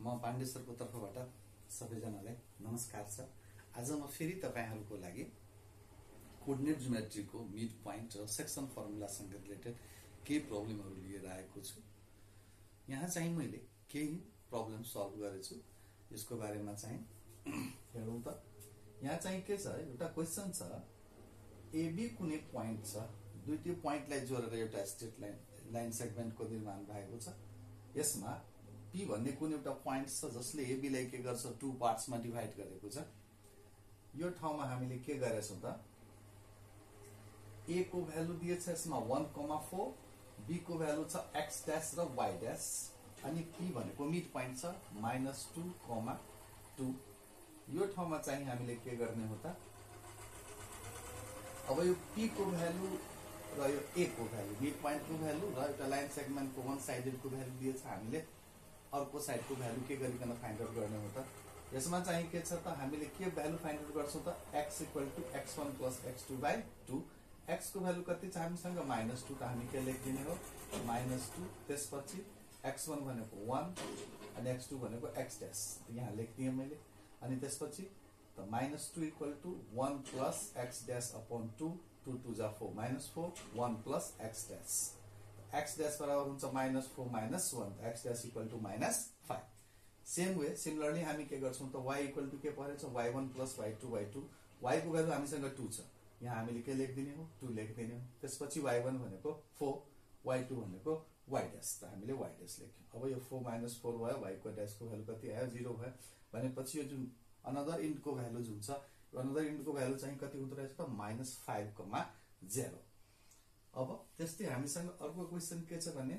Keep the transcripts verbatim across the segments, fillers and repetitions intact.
म पाण्डेश्वरको तर्फबाट सबैजनालाई नमस्कार छ। आज म फेरि तपाईहरुको लागि कोर्डिनेट ज्योमेट्रीको मिड पोइन्ट र सेक्सन फर्मुलासँग रिलेटेड केही प्रब्लमहरु लिएर आएको छु। यहाँ चाहिँ मैले केही प्रब्लम सल्भ गरेछु। यसको बारेमा चाहिँ हेरौं त। यहाँ चाहिँ के छ, एउटा क्वेशन छ, एबी कुनै पोइन्ट छ, दुईटै पोइन्टलाई जोडेर एउटा स्ट्रेट लाइन लाइन सेगमेन्टको निर्माण भएको छ। यसमा P भन्ने कुनै एउटा पोइन्ट छ जसले AB लाई के गर्छ, टु पार्ट्समा डिभाइड गरेको छ। यो ठाउँमा हामीले के गरेछौं त, A को भ्यालु दिएछ यसमा one, four, B को भ्यालु छ x डैश र y डैश, अनि P भनेको मिड पोइन्ट छ minus two, two। यो ठाउँमा चाहिँ हामीले के गर्ने हो त, अब यो P को भ्यालु र यो A को भ्यालु, मिड पोइन्ट को भ्यालु र एउटा लाइन सेगमेन्टको वन साइडेड को भ्यालु दिएछ, हामीले अर्को साइड को भ्यालु के गरिकन फाइन्ड आउट गर्ने हो त। यसमा चाहिँ के छ त, हामीले के भ्यालु फाइन्ड आउट गर्छौं त, x equal to x one plus x two by two। x को भ्यालु कति छ हामीसँग minus two, त हामी के लेख्दिने हो minus two। त्यसपछि x one भनेको one अनि x two भनेको x डैश, यहाँ लेख्दिए मैले। अनि त्यसपछि त minus two equal to one plus x dash upon two, two two जा four, minus four, one plus x dash. x dash बराबर हुन्छ minus four minus one, x dash equal to minus five। Same way similarly हामी के गर्छौं त, y equal to के परेछ y one plus y two by two। y को value हामीसँग two छ, यहाँ हामीले के लेख्दिने हो, two लेख्दिने हो। त्यसपछि y one भनेको four, y two भनेको y डैश, त हामीले y डैश लेख्यौं। अब यो four minus four भयो, y को डैश को भ्यालु कति आयो, zero भयो। भनेपछि यो जुन अनदर इन्ड को भ्यालु जुन छ, अनदर इन्ड को भ्यालु चाहिँ कति हुँदो रहेछ त, minus five, zero। अब त्यस्तै हामीसँग अर्को क्वेशन के छ भने,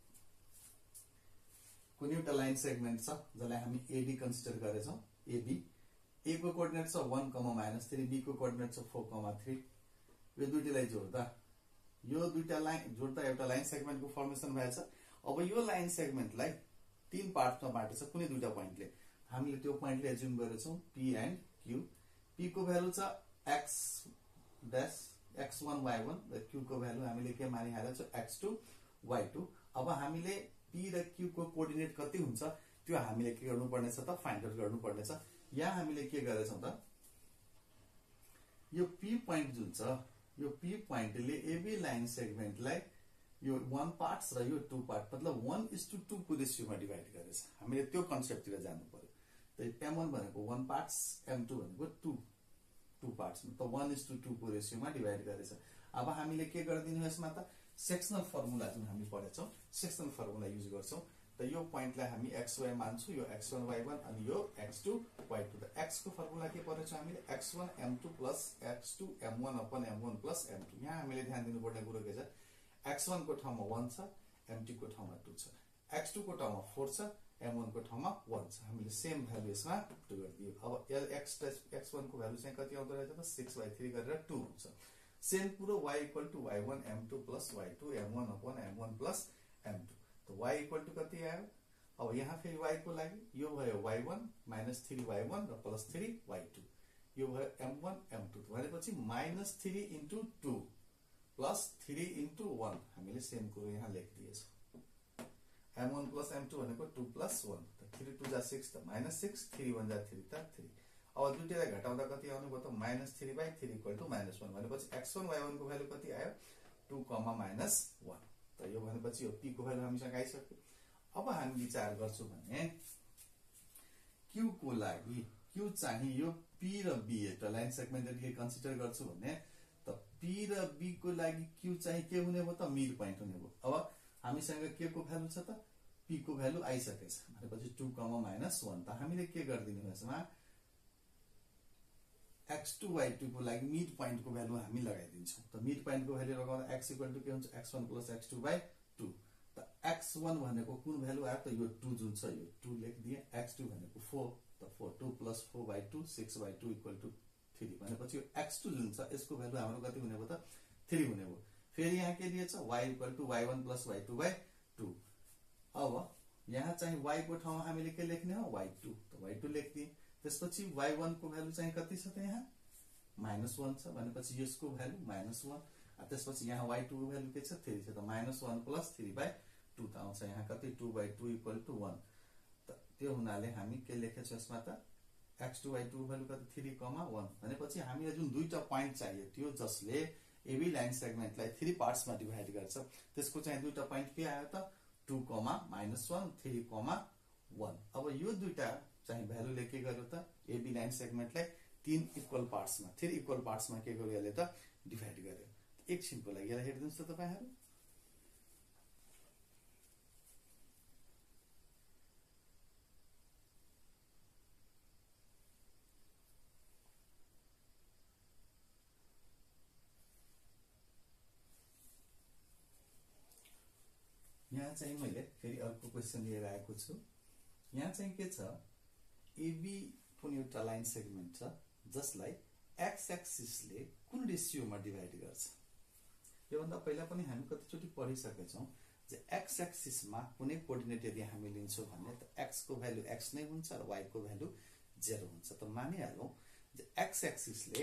कुनै एउटा लाइन सेगमेन्ट छ जसलाई हामी एडी कन्सिडर गरेछौं। एबी, ए को कोअर्डिनेट छ one, minus three, बी को कोअर्डिनेट छ four, three। यो दुईटैलाई जोड्दा, यो दुईटा लाइन जोड्दा एउटा लाइन सेगमेन्टको फर्मेसन भएछ। अब यो लाइन सेगमेन्टलाई तीन पार्टमा बाँटेछ कुनै दुईटा पोइन्टले। हामीले त्यो पोइन्टले एज्युम गरेछौं P एन्ड Q। P को भ्यालु छ x dash x one, y one, र Q को भ्यालु हामीले के मानिहालेको छ x two, y two। अब हामीले P र Q को कोअर्डिनेट कति हुन्छ त्यो हामीले के गर्नु पर्ने छ त, फाइन्ड आउट गर्नु पर्ने छ। यहाँ हामीले के गरेछौं त, यो P पोइन्ट जुन छ, यो P पोइन्टले AB लाइन सेगमेन्टलाई यो one पार्ट्स र यो two पार्ट मतलब one is to two को रेशियोमा डिभाइड गरेछ। हामीले त्यो कन्सेप्टतिर जानु पर्यो। त M one भनेको one पार्ट्स, M two भनेको two two पार्ट्स, मतलब one is to two को रेशियोमा डिभाइड गरेछ। अब हामीले के गर्दिनु यसमा त, सेक्सनल फर्मुला जुन हामी पढेछौं, सेक्सनल फर्मुला युज गर्छौं। त यो पोइन्टलाई हामी xy मान्छौं, यो x one, y one अनि यो x two, y two। त x को फर्मुला के पढेछ हामीले, x one m two plus x two m one upon m one plus m two। यहाँ हामीले ध्यान दिनुपर्ने कुरा के छ, x one को ठाउँमा one छ, m two को ठाउँमा two छ, x two को ठाउँमा four छ, m one को ठाउँमा one छ। हामीले सेम भ्यालु यसमा पुट गरिदियो। अब x x one को भ्यालु चाहिँ कति आउँदो रहेछ त, six by three गरेर two हुन्छ। सेम पुरो y equal to y one m two plus y two m one upon m one plus m two। तो y इक्वल टु कति आयो, अब यहाँ फेरि y को लागि यो भयो y one minus three y one र प्लस three y two, यो भयो m one m two। भनेपछि minus three into two plus three into one, हामीले सेम कुरो यहाँ लेखिदिएछौं। m one plus m two भनेको two प्लस one, त three two जा six, त minus six, three one जा three, त three। अब दुईटैलाई घटाउँदा कति आउने भयो त, minus three by three equal to minus one। भनेपछि x one, y one को भ्यालु कति आयो, two, minus one। त यो भनेपछि यो P को भ्यालु हामीसँग आइसक्यो। अब हामी विचार गर्छौं भने Q को लागि, Q चाहिँ यो P र B एउटा लाइन सेगमेन्टले कन्सिडर गर्छु भने, त P र B को लागि Q चाहिँ के हुने भयो त, मिड पोइन्ट हुने भयो। अब हामीसँग के को भ्यालु छ त, P को भ्यालु आइसकेछ। भनेपछि two, minus one। त हामीले के गर्दिनु हो यसमा, x two, y two को लागि मिड पोइन्ट को भ्यालु हामी लगाइदिन्छौं। त मिड पोइन्ट को भ्यालु लगाउँदा x इक्वल टु के हुन्छ, x one plus x two by two। त x one भनेको कुन भ्यालु आयो त, यो two जुन छ, यो two लेखिदिए। x two भनेको four, त four, two plus four by two, six by two equal to three। भनेपछि यो x two जुन छ यसको भ्यालु हाम्रो कति हुने भयो त, three हुने भयो। फेरि यहाँ के दिएछ, y equal to y one plus y two by two। अब यहाँ चाहिँ y को ठाउँमा हामीले के लेख्ने हो, y two, त y two लेख्दिए। त्यसपछि y one को भ्यालु चाहिँ कति छ त, यहाँ minus one छ। भनेपछि यसको भ्यालु minus one। त्यसपछि यहाँ y two को भ्यालु के छ, three छ। त minus one plus three by two त आउँछ यहाँ कति, two by two equal to one। त त्यो हुनाले हामी के लेखेछौँ यसमा त x two y two value कति थ्री कमा वन भनेपछि हामीलाई जुन दुईटा पोइन्ट चाहियो त्यो जसले एबी लाइन सेगमेन्टलाई थ्री पार्ट्समा डिभाइड गर्छ त्यसको चाहिँ दुईटा पोइन्ट के आयो त two comma minus one three comma one. अब यो दुईटा चाहिँ भ्यालुले के गर्यो त एबी लाइन सेगमेन्टलाई तीन इक्वल पार्ट्समा थ्री इक्वल पार्ट्समा के गर्यो यसले त डिभाइड गर्यो। एकछिनको लागि यसलाई हेरिदिनुहोस् त तपाईहरु। यहाँ चाहिँ मैले फेरि अर्को क्वेशन लिएर आएको छु। यहाँ चाहिँ के छ एबी कुन एउटा लाइन सेगमेन्ट छ जसलाई एक्स एक्सिसले कुन रेशियोमा डिभाइड गर्छ। यो भन्दा पहिला पनि हामी कतिचोटि पढिसकेछौं जे एक्स एक्सिसमा कुनै कोअर्डिनेट यदि हामी लिन्छौं भने त एक्स को भ्यालु एक्स नै हुन्छ र वाई को भ्यालु जीरो हुन्छ। त मानिहालौं जे एक्स एक्सिसले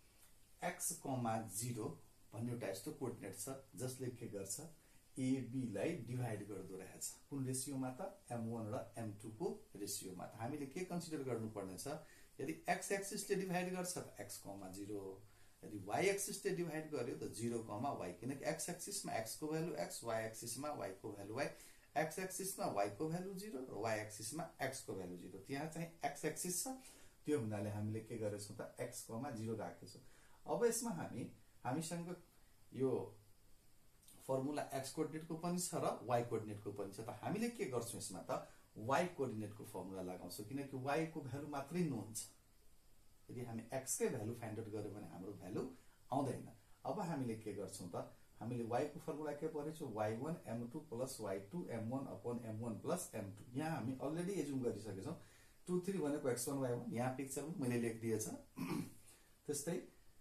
एक्स कमा जीरो भन्ने एउटा यस्तो कोअर्डिनेट छ जसले के गर्छ एबी लाई डिभाइड गर्दो रहेछ कुन रेशियोमा त एम वन र एम टू को रेशियोमा। त हामीले के कन्सिडर गर्नुपर्ने छ यदि एक्स एक्सिसले डिभाइड गर्छ त एक्स कमा जीरो, यदि वाई एक्सिसले डिभाइड गर्यो त जीरो कमा वाई, किनकि एक्स एक्सिसमा एक्स को भ्यालु एक्स, वाई एक्सिसमा वाई को भ्यालु वाई, एक्स एक्सिसमा वाई को भ्यालु जीरो र वाई एक्सिसमा एक्स को भ्यालु जीरो। त्यहाँ चाहिँ एक्स एक्सिस छ त्यो हुनाले हामीले के गरेछौं त एक्स कमा जीरो राखेछौं। अब यसमा हामी हामीसँग यो फर्मुला एक्स कोअर्डिनेट को पनि छ र वाई कोअर्डिनेट को पनि छ। त हामीले के गर्छौं यसमा त वाई कोअर्डिनेट को फर्मुला लगाउँछौं किनकि वाई को भ्यालु मात्रै नोन छ। यदि हामी एक्स कै भ्यालु फाइन्ड आउट गर्यो भने हाम्रो भ्यालु आउँदैन। अब हामीले के गर्छौं त हामीले वाई को फर्मुला के पढेछौं y one am two plus y two M one upon am one plus am two. यहाँ हामी अलरेडी एज्युम गरिसकेछौं टू थ्री भनेको एक्स वन वाई वन, यहाँ पिक्चर पनि मैले लेखिदिएछ। त्यस्तै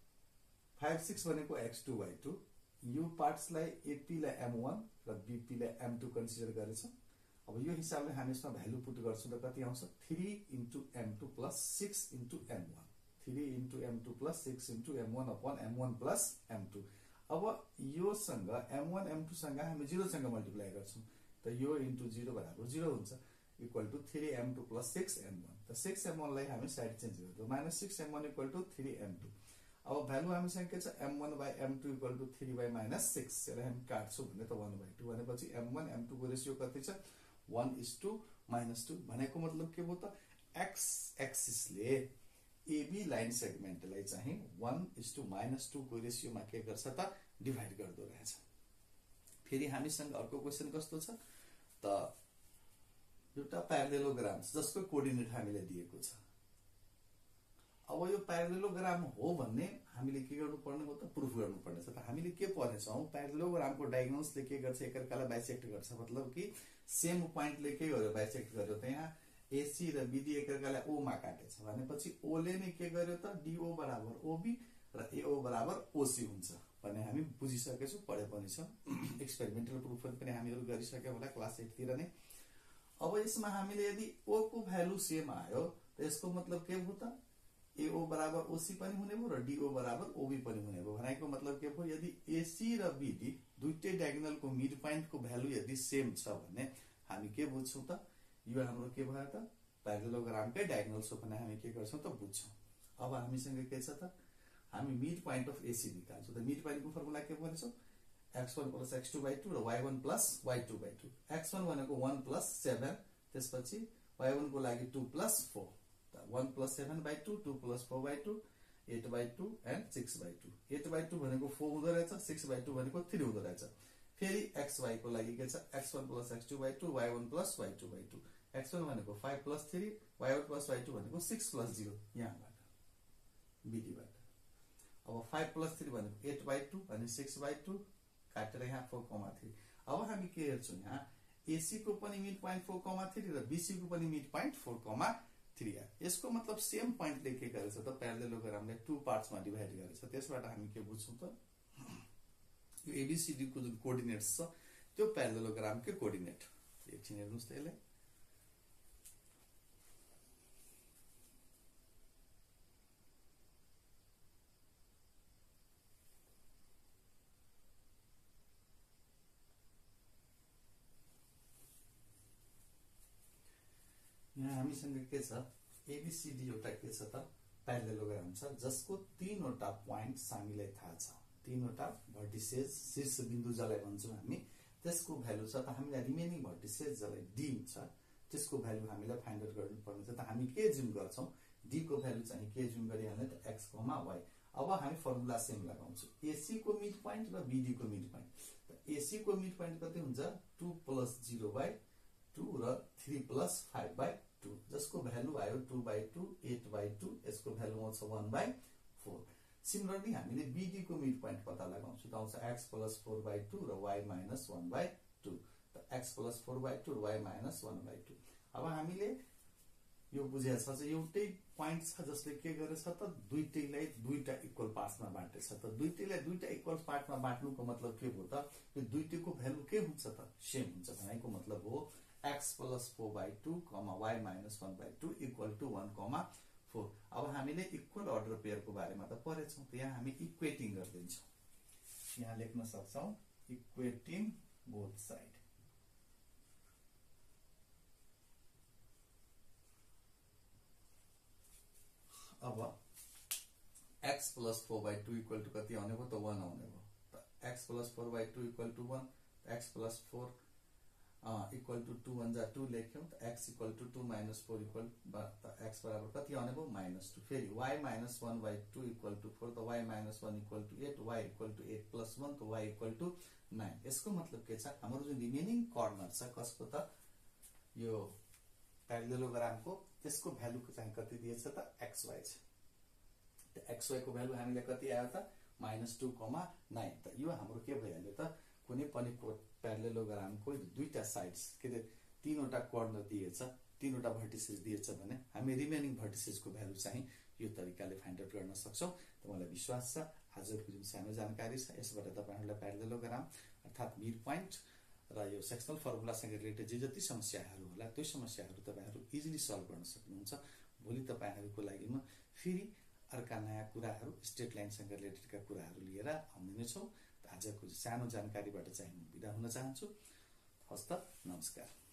फाइभ सिक्स भनेको एक्स टू वाई टू, यो पार्ट्सलाई एपी लाई एम वन र बीपी लाई एम टू कन्सिडर गरेछौं। अब यो हिसाबले हामी यसमा भ्यालु पुट गर्छौं त कति आउँछ three into m two plus six into m one, three into m two plus six into m one upon am one plus am two. अब यो सँग एम वन एम टू सँग हामी जीरो सँग मल्टिप्लाई गर्छौं त यो इन्टु जीरो बराबर जीरो हुन्छ equal to three m two plus six m one. त सिक्स एम वन लाई हामी साइड चेन्ज गर्छौं minus six m one equal to three m two. अब भ्यालु हामीसँग के छ m one by m two equal to three by minus six, यसलाई हामी काट्छौं भने त वन बाई टू भनेपछि एम वन एम टू को रेशियो कति छ वन इज टू माइनस टू। भनेको मतलब के भयो त एक्स एक्सिसले एबी लाइन सेगमेन्टलाई चाहिँ one is two minus two को रेशियोमा के गर्छ त डिभाइड गर्दो रहेछ। फेरि हामीसँग अर्को क्वेशन कस्तो छ त एउटा प्यारालेलोग्राम जसको कोअर्डिनेट हामीले दिएको छ। अब यो प्यारालेलोग्राम हो भन्ने हामीले के गर्नुपर्ने हो त प्रुफ गर्नुपर्ने छ। त हामीले के पढेछौं प्यारालेलोग्रामको डायगोनल्सले के गर्छ एकअर्कालाई बाइसेक्ट गर्छ, मतलब कि सेम पोइन्टले के गर्यो बाइसेक्ट गर्यो। त यहाँ एसी र बीडी एकअर्कालाई ओ मा काटेछ भनेपछि ओ ले नै के गर्यो त डीओ बराबर ओबी र एओ बराबर ओसी हुन्छ भन्ने हामी बुझिसकेछौं, पढे पनि छ। एक्सपेरिमेन्टल प्रुफ पनि हामीहरु गरिसक्यौ होला क्लास एट तिर नै। अब यसमा हामीले यदि ओ को भ्यालु सेम आयो त यसको मतलब के भयो त एओ बराबर ओसी पनि हुने भयो र डीओ बराबर ओबी पनि हुने भयो। भनेको मतलब के भयो यदि एसी र बीडी दुईटै डायगोनल को मिड पोइन्ट को भ्यालु यदि सेम छ भने हामी के बुझ्छौं त यो हाम्रो के भयो त प्यारालेलोग्रामकै डायगोनल हो भने हामी के गर्छौं त बुझ्छौं। अब हामीसँग के छ त हामी मिड पोइन्ट अफ एसी निकाल्छौं। त मिड पोइन्ट को फर्मुला के भनेछौं x one plus x two by two र y one plus y two by two. X one भनेको वन प्लस सेभेन, त्यसपछि वाई वन को लागि two plus four, one plus seven by two, two plus four by two, eight by two and six by two. Eight by two भनेको four हुँदो रहेछ, six by two भनेको three हुँदो रहेछ। फेरि एक्स वाई को लागि के छ x one plus x two by two, y one plus y two by two. X one भनेको five plus three, y one plus y two भनेको सिक्स प्लस जीरो यहाँबाट बीडीबाट। अब फाइभ प्लस थ्री भनेको एट बाई टू अनि six by two काटेर यहाँ four comma three. अब हामी के हेर्छौं यहाँ एसी को पनि mid point four comma three र बीसी को पनि mid point four comma three. यसको मतलब सेम पोइन्टले के गरेछ त प्यारालेलोग्रामले टु पार्ट्समा डिभाइड गरेछ। त्यसबाट हामी के बुझ्छौं त यो एबीसीडी को जुन कोअर्डिनेट्स छ त्यो प्यारालेलोग्रामकै कोअर्डिनेट। एकछिन हेर्नुस् त यसलाई। हामीसँग के छ एबीसीडी एउटा के छ त प्यारेललोग्राम छ जसको तीनवटा पोइन्ट हामीलाई थाहा छ तीनवटा भर्टिसेस शीर्ष बिन्दु जसलाई भन्छौं हामी त्यसको भ्यालु छ त हामीलाई रिमेनिङ भर्टिसेस जसलाई डी छ त्यसको भ्यालु हामीलाई फाइन्ड आउट गर्नु पर्ने छ त हामी के जुन गर्छौं डी को भ्यालु चाहिँ के जुन गरिहाल्ने त x, y। अब हामी फर्मुला सेम लगाउँछौं एसी को मिड पोइन्ट र बीडी को मिड पोइन्ट त एसी को मिड पोइन्ट कति हुन्छ two plus zero by two र three plus five by two जसको भ्यालु आयो two by two eight by two यसको भ्यालु आउँछ वन बाई फोर। सिमिलरली हामीले बीडी को मिड पोइन्ट पत्ता लगाउँछौं त आउँछ x plus four by two र y minus one by two त x plus four by two र y minus one by two. अब हामीले यो बुझेको छ चाहिँ एउटै पोइन्ट छ जसले के गरेछ त दुईटैलाई दुईटा इक्वल पार्ट्समा बाँटेछ त दुईटैलाई दुईटा इक्वल पार्टमा बाँट्नुको मतलब के हो त यो दुईटैको भ्यालु के हुन्छ त सेम हुन्छ भनेको मतलब हो x plus four by two comma y minus one by two equal to one comma four. अब हामीले इक्वल अर्डर पेयरको बारेमा त पढेछौं त यहाँ हामी इक्वेटिङ गर्दिन्छौं यहाँ लेख्न सक्छौं इक्वेटिङ बोथ साइड। अब x plus four by two equal to कति आउने भयो त वन आउने भयो त x plus four by two equal to one x plus four equal to two one जा टू लेख्यौं त x equal to two minus four equal त x बराबर कति आउने भयो माइनस टू। फेरि y minus one by two equal to four त y minus one equal to eight y equal to eight plus one त y इक्वल टू नाइन। यसको मतलब के छ हाम्रो जुन रिमेनिङ कर्नर छ कसको त यो प्यारेललोग्रामको त्यसको भ्यालु चाहिँ कति दिएछ त xy छ त xy को भ्यालु हामीले कति आयो त माइनस टू कमा नाइन। त यो हाम्रो के भइहाल्यो त कुनै पनि प्यारेललोग्रामको दुईटा साइड्स के अरे तीनवटा कर्नर दिएछ तीनवटा भर्टिसेस दिएछ भने हामी रिमेनिङ भर्टिसेसको भ्यालु चाहिँ यो तरिकाले फाइन्ड आउट गर्न सक्छौं। त मलाई विश्वास छ आजको जुन सानो जानकारी छ यसबाट तपाईहरुलाई प्यारेललोग्राम अर्थात मिड पोइन्ट र यो सेक्सनल फर्मुलासँग रिलेटेड जे जति समस्याहरू होला त्यो समस्याहरू तपाईहरु इजिली सल्भ गर्न सक्नुहुन्छ। भोलि तपाईहरुको लागि म फेरि अर्का नयाँ कुराहरू स्ट्रेट लाइनसँग रिलेटेडका कुराहरू लिएर आउने नै छौं। आजको सानो जानकारीबाट चाहिँ म बिदा हुन चाहन्छु। हस्त नमस्कार।